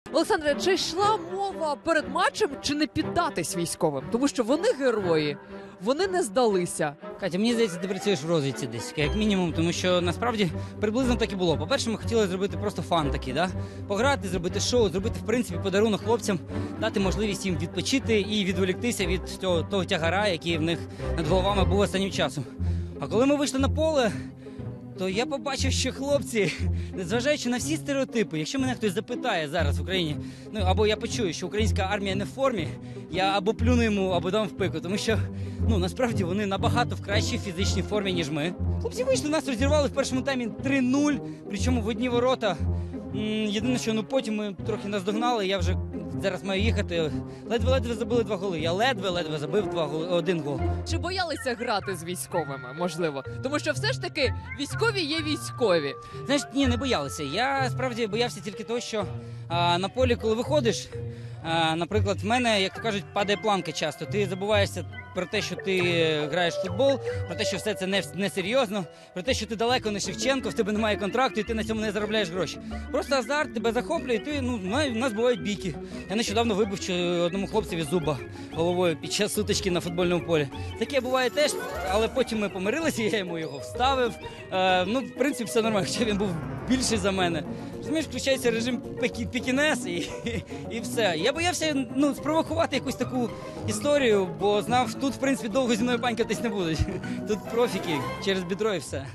Олександре, чи йшла мова перед матчем, чи не піддатись військовим? Тому що вони герої, вони не здалися. Катя, мені здається, ти працюєш в розвідці десь, як мінімум, тому що насправді приблизно так і було. По-перше, ми хотіли зробити просто фан такий, да? Пограти, зробити шоу, зробити, в принципі, подарунок хлопцям, дати можливість їм відпочити і відволіктися від того тягара, який в них над головами був останнім часом. А коли ми вийшли на поле, то я побачив, що хлопці, незважаючи на всі стереотипи, якщо мене хтось запитає зараз в Україні, або я почую, що українська армія не в формі, я або плюну йому, або дам в пику, тому що, насправді вони набагато в кращій фізичній формі, ніж ми. Хлопці вийшли, нас розірвали в першому таймі 3-0, причому в одні ворота. Єдине, що потім ми трохи наздогнали, я вже зараз маю їхати. Ледве-ледве забили 2 голи. Я ледве-ледве забив 1 гол. Чи боялися грати з військовими, можливо? Тому що все ж таки військові є військові. Знаєш, ні, не боялися. Я справді боявся тільки того, що на полі, коли виходиш, наприклад, в мене, як то кажуть, падає планка часто. Ти забуваєшся про те, що ти граєш в футбол, про те, що все це не серйозно, про те, що ти далеко не Шевченко, в тебе немає контракту і ти на цьому не заробляєш гроші. Просто азарт тебе захоплює, і ти, в нас бувають бійки. Я нещодавно вибив одному хлопцеві зуба головою під час сутички на футбольному полі. Таке буває теж, але потім ми помирилися, я йому його вставив. В принципі, все нормально, хоча він був більший за мене. Розумієш, включається режим пекінес і все. Я боявся спровокувати якусь таку історію, бо знав, тут, в принципі, довго зі мною панькатись не будуть. Тут профіки через бідро і все.